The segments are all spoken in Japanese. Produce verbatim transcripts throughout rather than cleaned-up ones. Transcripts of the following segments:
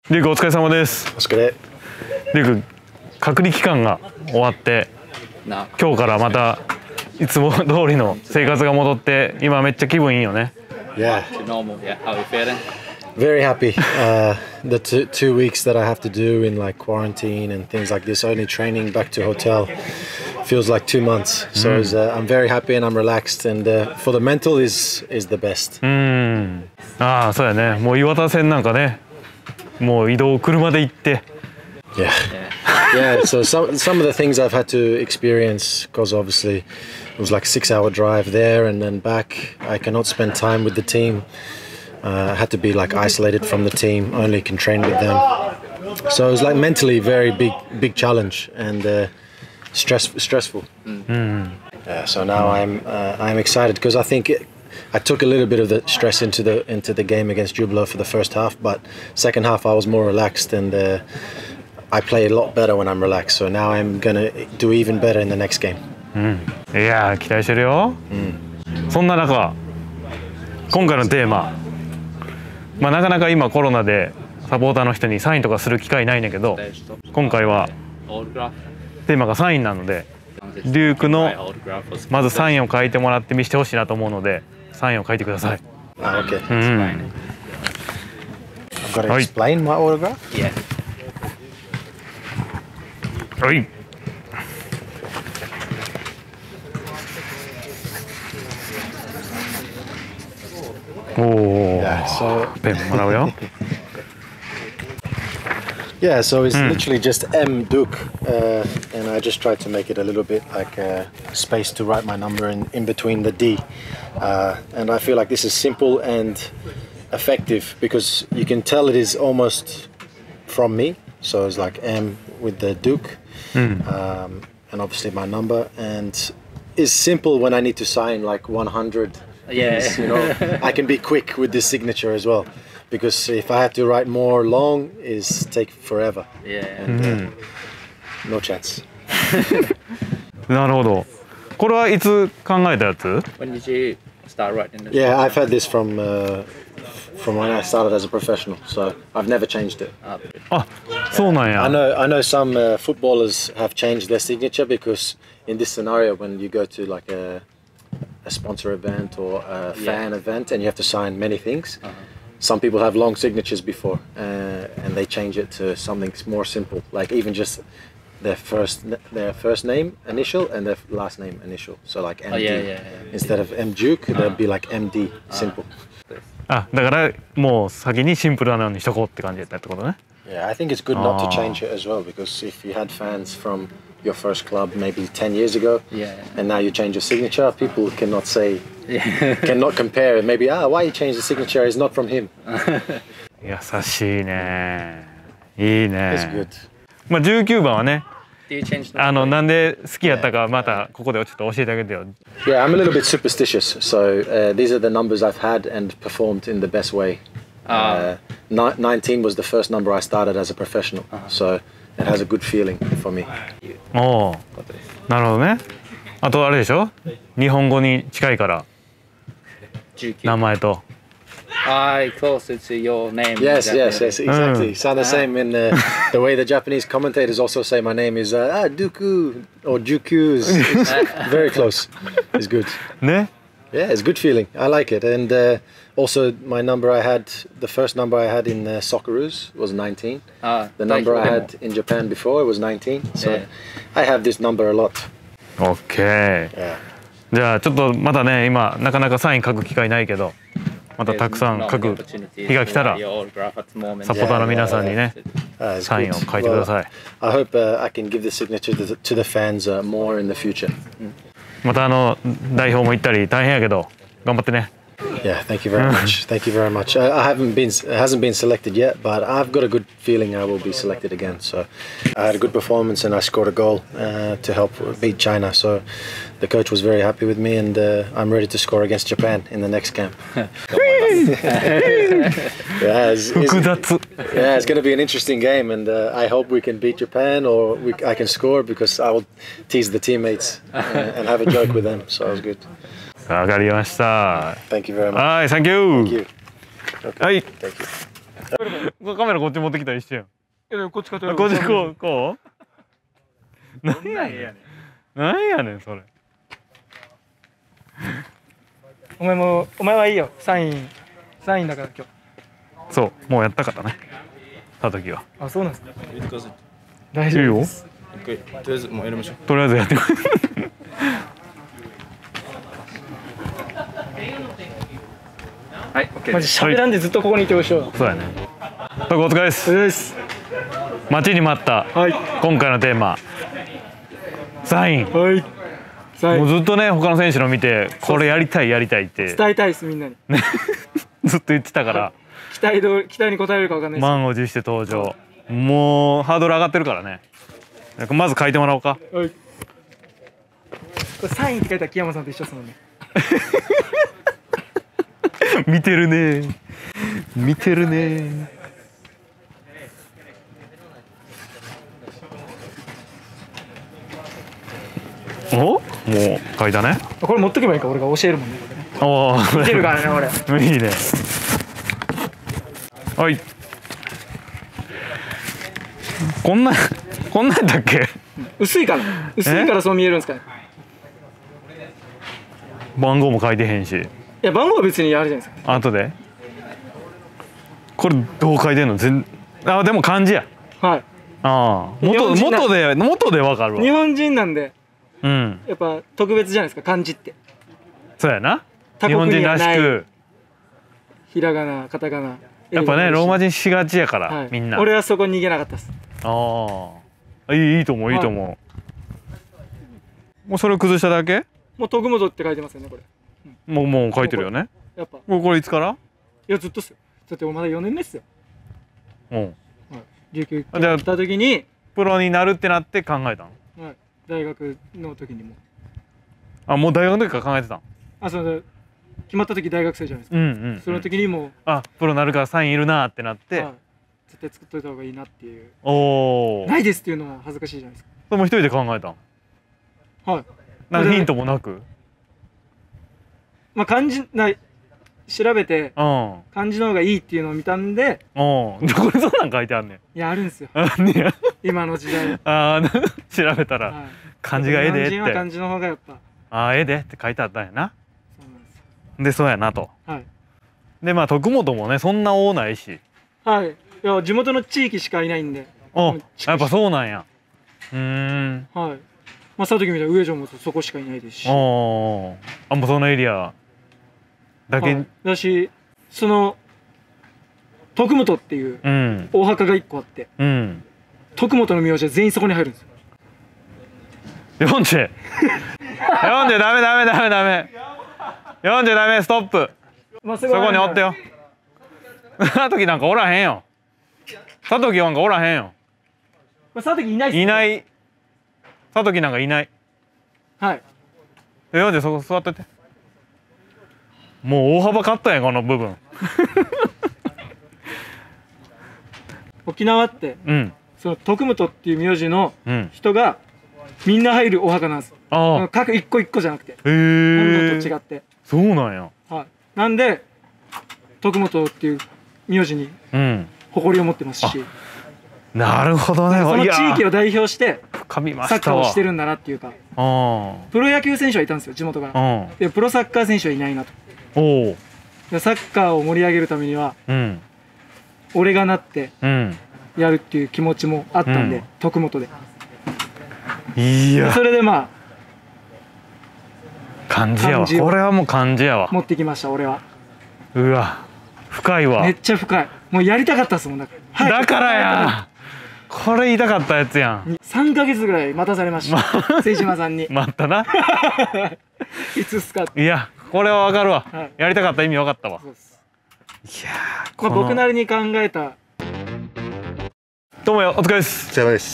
リュウクお疲れ様です。 お疲れ。 リュウク隔離期間が終わって今日からまたいつも通りの生活が戻って今めっちゃ気分いいよね。 Yeah. Very happy. Uh, the two, two weeks that I have to do in like quarantine and things like this, only training back to hotel, feels like two months. So mm. uh, I'm very happy and I'm relaxed, and uh, for the mental is is the best. うん。ああ、そうやね。もう岩田線なんかね、もう移動車で行って。 Yeah. Yeah. So some some of the things I've had to experience, because obviously it was like a six-hour drive there and then back. I cannot spend time with the team. Uh, I had to be like isolated from the team, only can train with them. So it was like mentally very big, big challenge and uh, stress, stressful. Mm. Yeah, so now I'm, uh, I'm excited because I think it, I took a little bit of the stress into the into the game against Jubilo for the first half, but second half I was more relaxed and uh, I play a lot better when I'm relaxed. So now I'm gonna do even better in the next game. うん、いやー期待してるよ。うん、そんな中、今回のテーマ。まあなかなか今コロナでサポーターの人にサインとかする機会ないんだけど、今回はテーマがサインなので、リュウクのまずサインを書いてもらって見せてほしいなと思うので、サインを書いてください。 Ah, okay. うん。 I've got to explain my autograph? Yeah. はい。Oh, yeah, so yeah, so it's mm. literally just M Duke, uh, and I just tried to make it a little bit like a space to write my number in, in between the D. Uh, and I feel like this is simple and effective because you can tell it is almost from me. So it's like M with the Duke, mm. um, and obviously my number, and is simple when I need to sign like one hundred. Yeah, you know, I can be quick with this signature as well, because if I had to write more long, is take forever. Yeah, and, uh, no chance. なるほど。これはいつ考えたやつ？ When did you start writing this? Yeah, I've had this from uh, from when I started as a professional, so I've never changed it. あ、そうなんや。 I know, I know some uh, footballers have changed their signature because in this scenario, when you go to like a a sponsor event or a fan yeah. event and you have to sign many things. Uh-huh. Some people have long signatures before uh, and they change it to something more simple, like even just their first their first name initial and their last name initial. So like M D. Oh, yeah, yeah, yeah. Instead of M Duke, uh-huh. there'd be like M D, simple. あ、だからもう先にシンプルなのにしとこうって感じだったってことね。 Yeah, I think it's good not to change it as well, because if you had fans from your first club maybe ten years ago, yeah. and now you change your signature, people cannot say, cannot compare it. Maybe, ah, why you changed the signature is not from him. 優しいね。いいね。 It's good. まあじゅうきゅうばんはね、 Do you change the あのなんで好きやったかまたここでちょっと教えてあげてよ。 Yeah, I'm a little bit superstitious, so uh, these are the numbers I've had and performed in the best way. Uh, nineteen was the first number I started as a professional, so it has a good feeling for me. おお、なるほどね。あとあれでしょ、日本語に近いから名前と。 Ah, closer to your name. Yes, yes, yes, exactly. Sound the same in uh, the way the Japanese commentators also say my name is uh, ah, Duku or Juku. Is, is very close. It's good. ね。 Yeah, it's a good feeling. I like it. And uh, also my number I had, the first number I had in uh, Socceroos was nineteen. Ah, the number I had in Japan before was nineteen. So yeah. I have this number a lot. Okay. Yeah. じゃあちょっとまたね、今なかなかサイン書く機会ないけど、またたくさん書く日が来たらサポーターの皆さんにね、サインを書いてください。 I hope uh, I can give the signature to the, to the fans uh, more in the future. またあの代表も行ったり大変やけど頑張ってね。 Yeah, thank you very much. Thank you very much. I, I haven't been, it hasn't been selected yet, but I've got a good feeling I will be selected again. So I had a good performance and I scored a goal uh, to help beat China. So the coach was very happy with me, and uh, I'm ready to score against Japan in the next camp. yeah, it's, it's, yeah, it's going to be an interesting game, and uh, I hope we can beat Japan, or we, I can score, because I will tease the teammates uh, and have a joke with them. So it was good. わかりました。 Thank you very much. はい、Thank you. Thank you. Okay. はい。 Thank you. カメラこっち持ってきたら一緒やん。 いやこっちかとこっちこうこう。なんやねん。なんやねんそれ。 お前もお前はいいよサインサインだから今日。 そうもうやったからね。た時は。 あそうなんですか。 入れてください。 大丈夫です。 一回とりあえずもうやりましょう。 とりあえずやってくれ。 はい、マジ喋らんでずっとここにいてほしいわ。 そうやね。お疲れです。 です。 待ちに待った、 はい、 今回のテーマサイン。 はい。サイン。 もうずっとね他の選手の見てこれやりたいやりたいって伝えたいですみんなに。 ずっと言ってたから、はい、 期待ど期待に応えるかわかんないです。 満を持して登場。もうハードル上がってるからね。まず書いてもらおうか。 はい。これサインって書いたら木山さんと一緒ですもんね。 見てるね見てるね。おもう書いたね。 これ持っとけばいいか俺が教えるもんね。 おお見てるからね俺。 いいね。はい。こんなこんなんだっけ。 薄いから薄いからそう見えるんですかね。 番号も書いてへんし。 いや番号は別にあるじゃないですか。 後でこれどう書いてんの。全あでも漢字や。 はい。 ああ元元で元でわかるわ。 日本人なんで、 うん、 やっぱ特別じゃないですか漢字って。 そうやな。日本人らしくひらがなカタカナやっぱねローマ字しがちやから、 はい、 みんな。 俺はそこ逃げなかったです。 ああいいいいと思ういいと思う、はい、もうそれを崩しただけ。 もう徳本って書いてますよねこれ。 うん、もうもう書いてるよね。 やっぱもうこれいつから。 いやずっとっすよ。だってまだよねんめっすよ。 うん、 はい、琉球来た時にプロになるってなって考えたの。 はい、大学の時にも。あもう大学の時から考えてたん。 あその決まった時大学生じゃないですか。 うんうん、うん、 その時にもあプロなるからサインいるなってなって、 はい、絶対作っといた方がいいなっていう。 おおないですっていうのは恥ずかしいじゃないですか。 それも一人で考えたん。 はい。 なんかヒントもなく。 まあ漢字な調べて、うん、漢字の方がいいっていうのを見たんで。 うん。これそんなん書いてあんねん。 いやあるんですよ。 ね、 今の時代。 ああ調べたら、はい、漢字がええでって。 日本人は漢字の方がやっぱ。 ああええでって書いてあったんやな。そうなんですよ。でそうやなと。 はい。でまあ徳本もねそんな多ないし。 はい。いや地元の地域しかいないんで。 あやっぱそうなんや。うん。 はい。まあ佐藤君みたいな上条もそこしかいないですし。ああもうそのエリアだけ、はい、 だしその徳本っていうお墓が一個あって、うん、徳本の名字は全員そこに入るんですよ。 読んで読んでダメダメダメダメ読んでダメストップ、まあ、そこにおってよ。佐藤なんかおらへんよ。佐藤なんかおらへんよ。 佐藤いないっすね。 いない。佐藤なんかいない。 はい。 読んでそこ座ってて。もう大幅カットやんこの部分。 沖縄って、うん、その徳本っていう名字の人がみんな入るお墓なんです。ああ各一個一個じゃなくて、本土と違って。 そうなんや。 はい。なんで徳本っていう名字に誇りを持ってますし。 うん、なるほどね。 その地域を代表してサッカーをしてるんだなっていうか。プロ野球選手はいたんですよ地元から。でプロサッカー選手はいないなと。おサッカーを盛り上げるためには、うん、俺がなってやるっていう気持ちもあったんで、うん、徳本で。 いやそれでまあ漢字やわ。これはもう漢字やわ。 持ってきました俺は。 うわ深いわ。 めっちゃ深い。もうやりたかったですもんだから。 だからやこれ言いたかったやつやん。 さんかげつぐらい待たされました、瀬島さんに。 待ったな。 いつっすかって。 いやこれはわかるわ、はい、やりたかった意味わかったわ。そうです。 いやー、まあ、僕なりに考えた。 どうもよお疲れです。 お疲れ様です。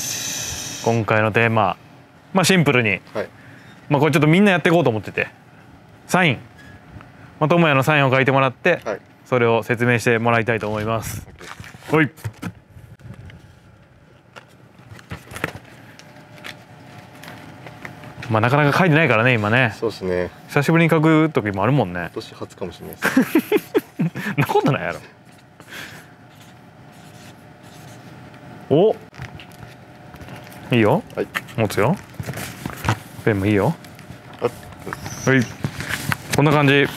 今回のテーマまあシンプルに、はい、まあこれちょっとみんなやっていこうと思ってて、サイン、まあ、智也のサインを書いてもらって、はい、それを説明してもらいたいと思います。はい。まあなかなか書いてないからね今ね。 そうですね。 久しぶりに書く時もあるもんね。 今年初かもしれないです。 そんなことないやろ。 お、いいよ、 はい、 持つよ。ペンもいいよ。はい、こんな感じ。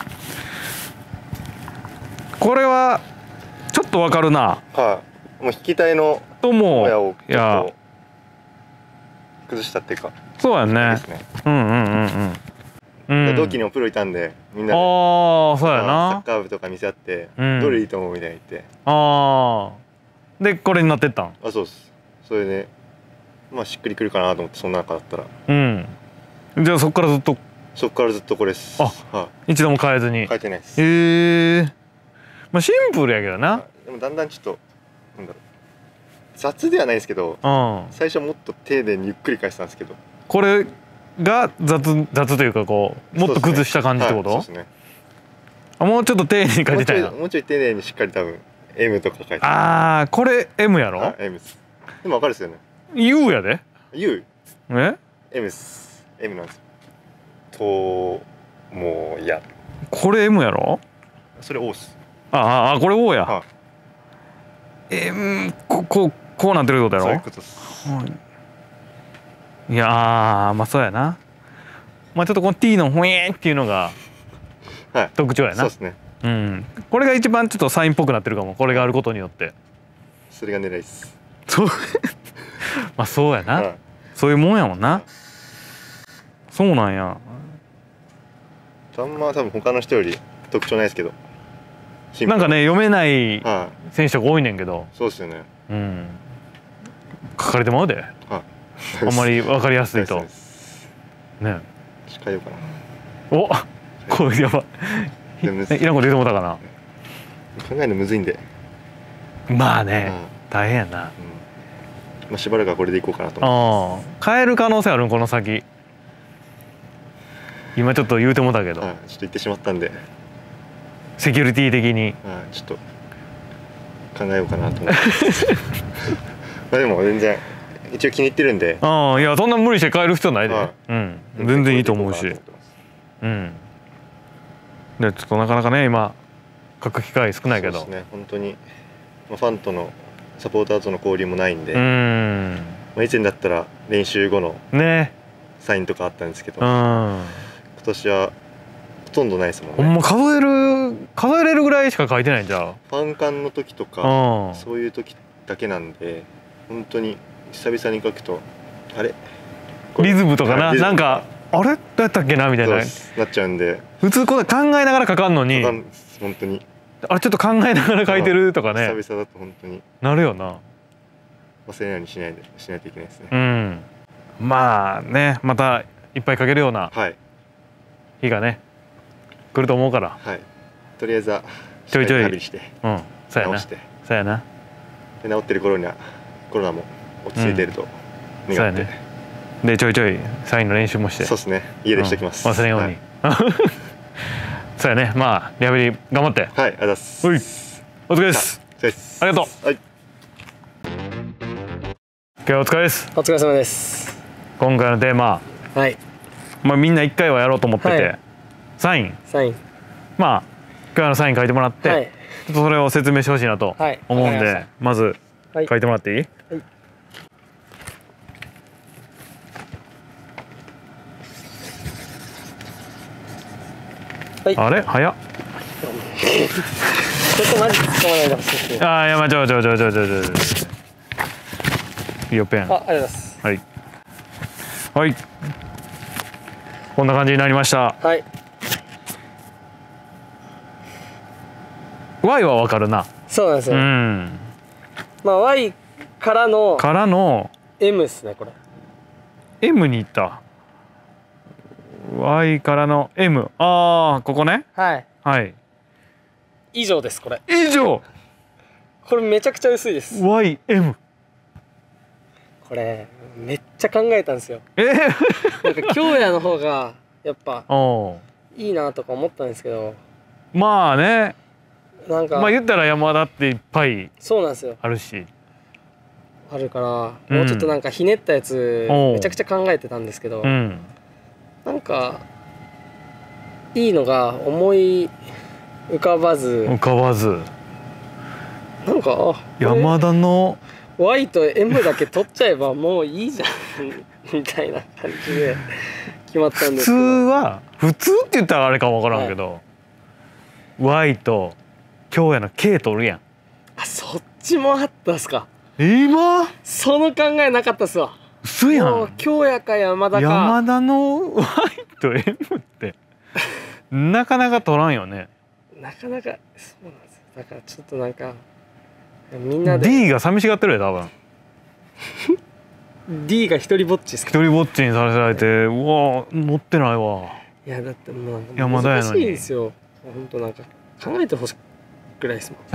これはちょっとわかるな。 はい、もう引き体のとも親をいや崩したっていうか。 そうやね。 ですね。 うんうんうんうん。 同期にもプロいたんで、みんなでああそうやな、 サッカー部とか見せ合って、 うん、 どれいいと思うみたいに言って、 ああでこれになってったん。 あ、そうです。それでまあしっくりくるかなと思って、そんな中だったら、 うん、じゃあそっからずっとそっからずっとこれです。 あ、はい、一度も変えずに。 変えてないです。 へえー、まあシンプルやけどな。 でもだんだんちょっとなんだろう、雑ではないですけど、うん、最初はもっと丁寧にゆっくり返したんですけど、これが雑雑というか、こうもっと崩した感じってこと？ そうですね。 あ、もうちょっと丁寧に書いてたいな。 もうちょい丁寧にしっかり多分 エム とか書いて。 ああ、これ エム やろ？ あ、エム です。でもわかるですよね。 ユー やで。 ユー？え？ エム です。エム なんですよ。ともういや。 これ エム やろ？ それ オー です。 ああ、これ オー や。 はあ、 えー、こここうなってるってことやろ？ そういうことです。はい、 いやー、まあそうやな。まあちょっとこの T のほえーっていうのが特徴やな。 そうですね。 うん。これが一番ちょっとサインっぽくなってるかも。これがあることによって。 それが狙いです。 そう。まあそうやな。はい、そういうもんやもんな。そうなんや。 あんま多分他の人より特徴ないですけど。 なんかね、読めない選手とか多いねんけど。 そうですよね。 うん。書かれてまうで。はい、あんまり分かりやすいと。ね。 変えようかな。お、これやばい。いらんこと言うてもうたかな。 考えるのむずいんで。 まあね、大変やな。 まあしばらくはこれでいこうかなと思ってます。変える可能性あるん、この先。今ちょっと言うてもたけど。 ちょっと言ってしまったんで。 セキュリティ的に。 ちょっと考えようかなと思って。まあでも全然一応気に入ってるんで。 ああ、いやそんな無理して変える必要ないで。うん、全然いいと思うし。うん。でちょっとなかなかね今書く機会少ないけど。 そうですね、本当にファンとのサポーターとの交流もないんで。うん。まあ以前だったら練習後のねサインとかあったんですけど、今年はほとんどないですもんね。 ほんま数える数えれるぐらいしか書いてないんじゃん。 ファン館の時とかそういう時だけなんで、本当に久々に書くとあれリズムとかな、なんかあれどうやったっけなみたいななっちゃうんで、 普通こんな考えながら書かんのに本当にあれちょっと考えながら書いてるとかね、 久々だと本当になるよな。 忘れないようにしないでしないといけないですね。 うん。まあね、またいっぱい書けるような日がね来ると思うから、 はい、とりあえずはちょいちょい旅して、 うん、そうやな、そうやな。 で治ってる頃にはコロナも落ち着いていると願って、 でちょいちょいサインの練習もして、 そうですね、家でしておきます。 忘れんように。そうやね、まあリハビリ頑張って。 はい、ありがとうございます。 お疲れです。ありがとう。はい。今日お疲れです。 お疲れ様です。 今回のテーマ、 はい。 まあみんないっかいはやろうと思ってて、サイン。 サイン。 まあ今日のサイン書いてもらって、ちょっとそれを説明してほしいなと思うんで、まず書いてもらっていい？はい。はい、あれ早っ。 ちょっとマジ突っ込まないでほしいです。 ああ、いやまあちょちょちょちょちょちょ。いいよペン。 あ、ありがとうございます。 はい。はい。こんな感じになりました。 はい。 Y はわかるな。 そうなんですよ。うん。まあ Y からのからの M ですねこれ。 M に行った。Y からの M、 ああここね。 はいはい。 以上ですこれ。 以上。 これめちゃくちゃ薄いです。 ワイエムこれめっちゃ考えたんですよ。 えー、 なんか京也の方がやっぱいいなとか思ったんですけど、 まあね、 なんかまあ言ったら山田っていっぱいそうなんですよあるしあるから、もうちょっとなんかひねったやつめちゃくちゃ考えてたんですけど、うん、なんかいいのが思い浮かばず浮かばずなんか山田の Y と エム だけ取っちゃえばもういいじゃんみたいな感じで決まったんですけど。 普通は普通って言ったらあれかもわからんけど、はい、Y と京也の K 取るやん。 あ、そっちもあったっすか。 今その考えなかったっすわ。 嘘やん。 京也か山田か。 山田の Y と エム ってなかなか取らんよね。 なかなかそうなんですよ。だからちょっとなんかみんなで D が寂しがってるよ多分。 D が一人ぼっちですか。 一人ぼっちにさせられて、うわ乗ってないわ。 いやだってもう山田やのに難しいですよ。本当なんか考えてほしいぐらいですもん。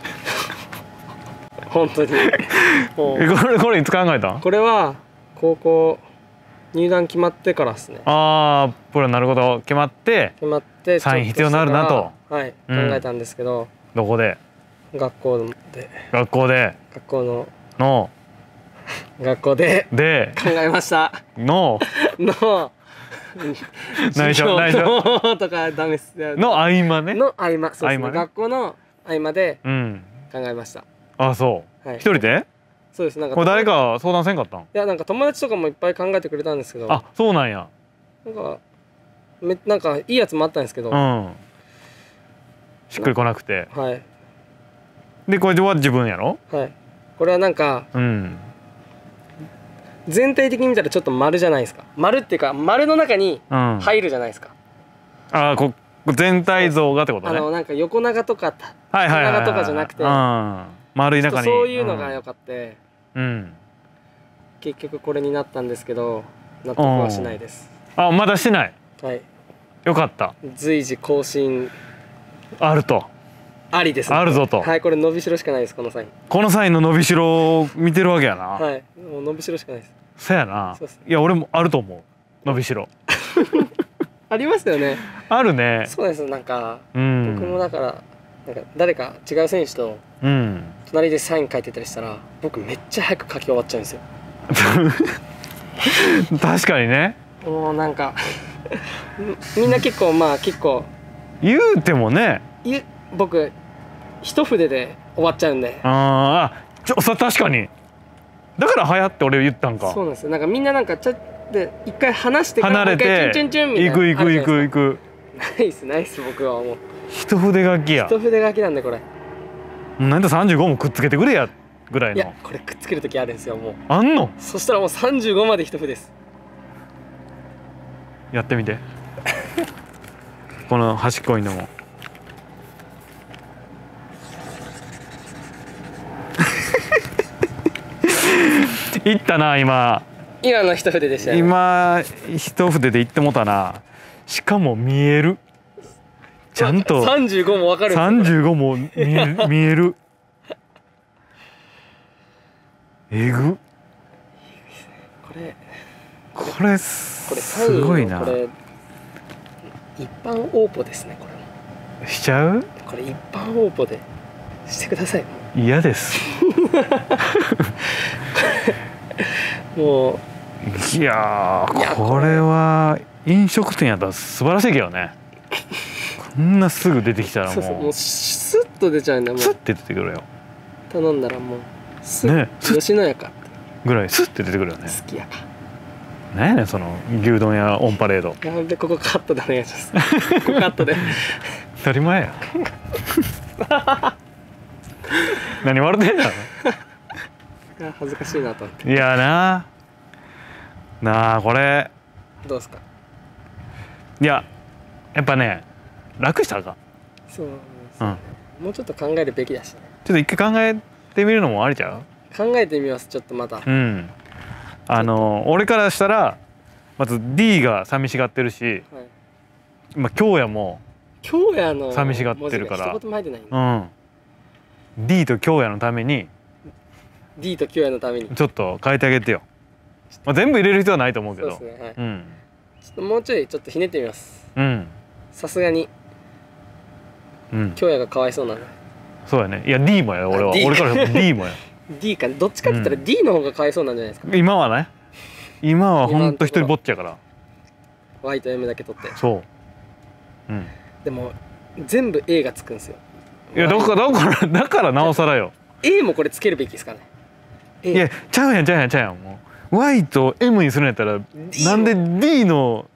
本当に。もうこれこれいつ考えたん？ これは高校入団決まってからですね。 ああ、プロになること決まって決まってサイン必要になるなと、 はい、 うん、 考えたんですけど、 どこで？ 学校で学校で学校のの学校でで考えましたのの内緒内緒のとかダメっすの合間ね。 の合間、そうですね、 合間ね、 学校の合間でうん考えました。 あ、そう、 はい、 一人で？ そうです。なんかこれ誰か相談せんかったん？いや、なんか友達とかもいっぱい考えてくれたんですけど、 あ、そうなんや。 なんかめなんかいいやつもあったんですけど、 うん、しっくりこなくて、 はい、 でこれは自分やろ？ はい、これはなんか、 うん、 全体的に見たらちょっと丸じゃないですか。丸っていうか丸の中に入るじゃないですか、 うん、ああ、こ全体像がってことね。 あのなんか横長とか縦長とかじゃなくて、 丸い中にそういうのが良かって、 うん、うん、 結局これになったんですけど納得はしないです。 あ、まだしない。 はい、 よかった。 随時更新あると。 ありですね。 あるぞと。 はい、これ伸びしろしかないです。このサイン。 このサインの伸びしろを見てるわけやな。 はい、もう伸びしろしかないです。 そやな。 そうです。 いや、俺もあると思う。伸びしろ。 ありますよね。 あるね。 そうです。なんか、 うん、 僕もだからなんか誰か違う選手と隣でサイン書いてたりしたら、僕めっちゃ早く書き終わっちゃうんですよ。 確かにね。 もうなんかみんな結構まあ結構言うてもね、 僕一筆で終わっちゃうんで。 ああ、ちょさ確かに。だから流行って俺言ったんか。 そうなんですよ。なんかみんななんかちょっと一回離してから離れてチュンチュンチュンみたいな、 行く行く行く行く。 ナイスナイス。僕はもう一筆書きや。 一筆書きなんでこれ。 なんださんじゅうごもくっつけてくれやぐらいの。 いや、これくっつける時あるんですよ。もうあんの？ そしたらもうさんじゅうごまで一筆です。 やってみて。この端っこにのも。いったな今。 今の一筆でしたよね。 今一筆でいってもたな。しかも見える。ちゃんとさんじゅうごもわかるんですよ。 さんじゅうごも見える見える。えぐ。 これこれすごいな。 これ一般応募ですね。これしちゃう？ これ一般応募でしてください。 嫌です。 もういやー、これは飲食店やったら素晴らしいけどね。こんなすぐ出てきたらもう、 そうそう、もうスッと出ちゃうんだもん。 スッて出てくるよ。 頼んだらもうスッ、ね、吉野家かぐらいスッて出てくるよね。 好きやか。 何やねんその牛丼屋オンパレード。 やべ、ここカットでお願いします。ここカットで。 当たり前や。何笑ってんだろ。 恥ずかしいなと思って。 いやななあ、これどうですか。 いややっぱね、楽したらか。 そう、 うん、 もうちょっと考えるべきだしね。 ちょっと一回考えてみるのもありちゃう。 考えてみます。ちょっとまた。 うん、あの俺からしたらまず D が寂しがってるし、はい、まあ京也も京也の寂しがってるから、 一言も入ってないんだ。うん、D と京也のために D と京也のためにちょっと変えてあげてよ。まあ、全部入れる必要はないと思うけど。 そうですね、はい、 うん、 ちょっともうちょいちょっとひねってみます。 うん、 さすがに、うん、京也がかわいそうなんで。 そうやね。いや D もや、俺は。俺から D もや。 D か、どっちかって言ったら D の方がかわいそうなんじゃないですか。 今はね。今はほんと一人ぼっちやから。 Y と M だけ取って。 そう。うん。 でも全部 A がつくんですよ。 いやだからだからだからなおさらよ。 A もこれつけるべきですかね。 A。 いやちゃうやんちゃうやんちゃうやんもう Y と エム にするんやったらなんで D の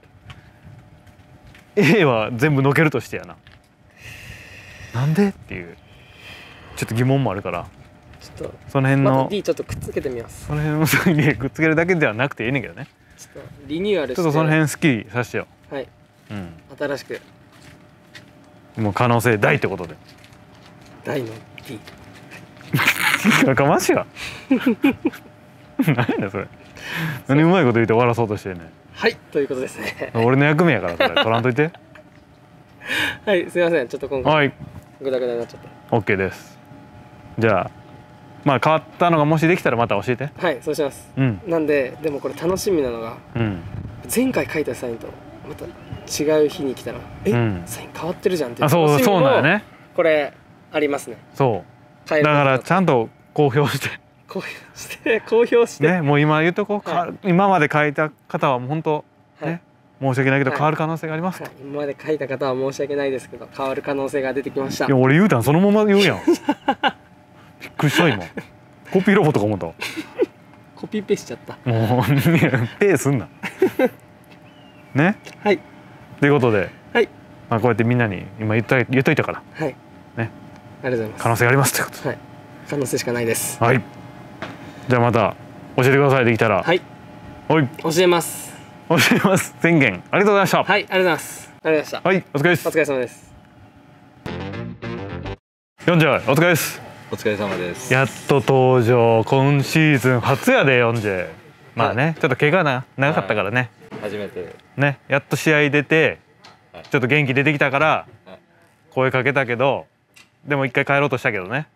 A は全部のけるとしてやな。なんでっていうちょっと疑問もあるからちょっとその辺の、 また D ちょっとくっつけてみます。 その辺のそういうくっつけるだけではなくていいねんけどね。 ちょっとリニューアルしてちょっとその辺好きさせてよ。 はい、 うん、 新しくもう可能性大ってことで大の D。 やかましいわ何やねんそれ。何うまいこと言って終わらそうとしてんねん。 はいということですね。 俺の役目やからそれ取らんといて。 はいすいませんちょっと今回はいグダグダになっちゃった。 OK です。じゃあまあ変わったのがもしできたらまた教えて。 はいそうします。 うんなんででもこれ楽しみなのがうん前回書いたサインとまた違う日に来たらえ、 うん、 サイン変わってるじゃんっていうあそう楽しみもそうなんやね。 これありますね。 そう変えるだからちゃんと公表して公表して公表してねもう今言うとこ、 は今まで書いた方はもう本当はいね申し訳ないけどはい変わる可能性がありますと。 はい今まで書いた方は申し訳ないですけど変わる可能性が出てきました。 いや俺言うたんそのまま言うやん。びっくりした今。コピーロボとか思った。 コピペしちゃった。 もうペーすんな。ね。 はいということで、 はいまあこうやってみんなに今言った言っといたからはいねありがとうございます。 可能性がありますということで。 はい可能性しかないです。 はい。じゃあまた教えてくださいできたら。 はいはい。 教えます。 教えます宣言ありがとうございました。 はいありがとうございますありがとうございました。 はいお疲れです。 お疲れ様です。 よんじゅうお疲れです。 お疲れ様です。 やっと登場今シーズン初やでよんじゅう。まあね、はい、ちょっと怪我な長かったからね、 はい、初めてねやっと試合出て、はい、ちょっと元気出てきたから、はい、声かけたけどでも一回帰ろうとしたけどね。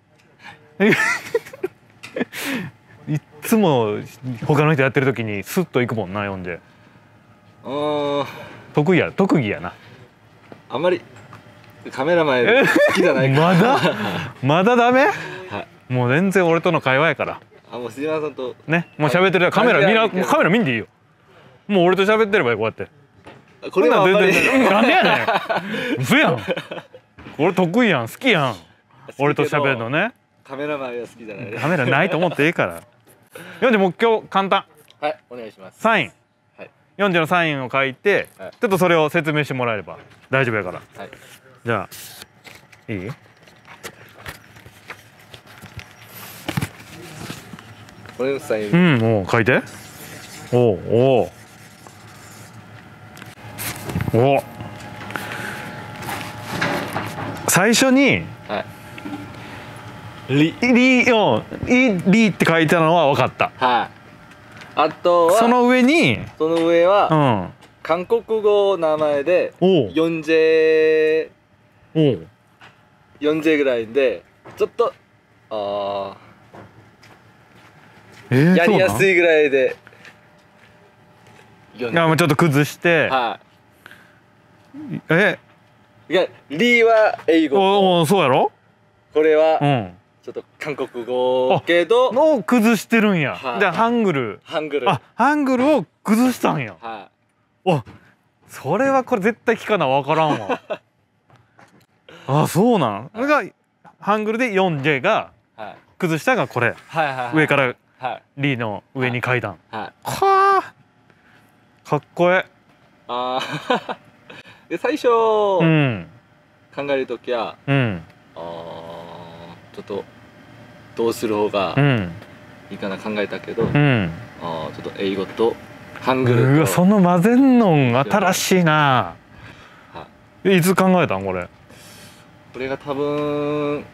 いっつも他の人やってる時にスッと行くもんなよんじゅう。 あ得意や特技やな。 あんまりカメラ前好きじゃないからまだまだダメ、はい、もう全然俺との会話やから。 あもう杉山さんとねもう喋ってるカメラ見なカメラ見んでいいよ。もう俺と喋ってればいいこうやって。 これはあんまりなんでやねん。嘘やん。俺得意やん好きやん。俺と喋るのね。 カメラ前は好きじゃない。 カメラないと思っていいから。よんじゅうもう今日簡単。 はいお願いします。 サイン。はい。よんじゅうのサインを書いて、はい、ちょっとそれを説明してもらえれば大丈夫やから。はい。じゃあいい？ これのサイン。 うんもう書いて。おおおお。最初に。はい。リリよリリって書いたのは分かった。 はい。あとはその上にその上は、うん、韓国語名前でヨンジェヨンジェぐらいでちょっとあ、えー、やりやすいぐらいでいやもうちょっと崩してはいえいやリは英語おおそうやろこれは、 うんちょっと韓国語けどの崩してるんや。 はい、 でハングル。 ハングル。 あハングルを崩したんや。 はい。 おそれはこれ絶対聞かな分からんわ。あそうなん。それがハングルで よんジェイ が崩したがこれ。 はいはいはい、 上からリの上に階段。はい。はあ。かっこええ。 ああ。で最初、うん、考えるときは、うん、あちょっとどうする方がいいかな考えたけど、うん、あちょっと英語とハングルと。 うわその混ぜんの新しいな。いつ考えたんこれ。 これが多分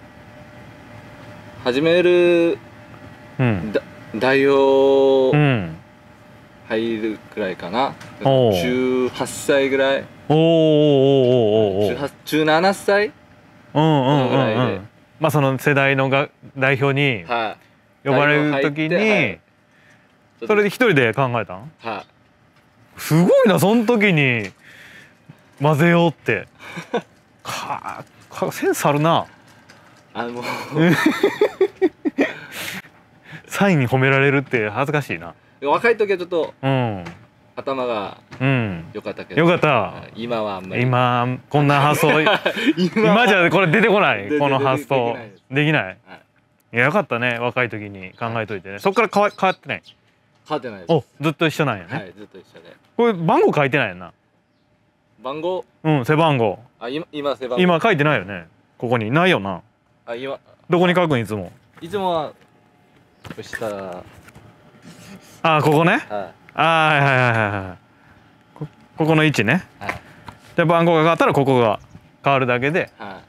始める、うん、代表入るくらいかな。じゅうはっさいぐらい。おーおーおーおーおーじゅうななさいうんうんうんうん。まあその世代のが代表に呼ばれる時に、はい、それで一人で考えたん？はい。すごいなその時に混ぜようって。かあセンスあるな。 あのサインに褒められるって恥ずかしいな。 若い時はちょっと、うん、頭が良かったけど、 うん、よかった。 今はあんまり今こんな発想今じゃこれ出てこないこの発想できない。 いやよかったね、若い時に考えといてね。そっから変わ変わってない？ 変わってないです。 お、ずっと一緒なんやね。 はい、ずっと一緒で。 これ番号書いてないよな。 番号？ うん、背番号。 あ、今今背番号。 今書いてないよね。ここにないよな。 あ、今。 どこに書くんいつも？ いつもは下。 あ、ここね。 はい。 あ、はいはいはいはい。こここの位置ね。 はい。 で番号が変わったらここが変わるだけで、 はい、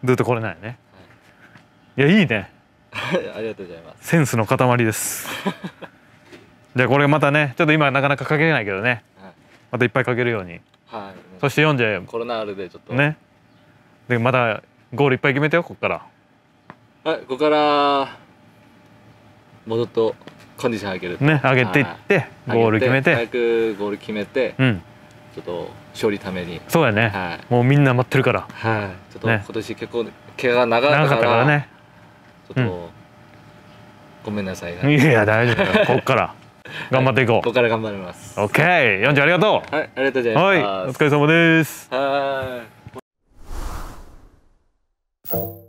ずっとこれなんやね。いやいいね。 ありがとうございます。 センスの塊です。じゃあこれまたね、ちょっと今なかなかかけれないけどね、はい、またいっぱいかけるように。 はい。 そして読んじゃえ。 コロナあるでちょっと。 ね。でまたゴールいっぱい決めてよ、ここから。 はい、ここからもうちょっとコンディション上げる。 ね、上げていってゴール決めて。 早くゴール決めて。うん。ちょっと勝利ために。 そうやね。はい。もうみんな待ってるから。 はい。ちょっと今年結構怪我が長かったからね。ちょっとごめんなさい。 いや大丈夫。ここから頑張っていこう。 ここから頑張ります。 オッケー。よんじゅうありがとう。はい、ありがとうございます。 はい、お疲れ様です。 はい。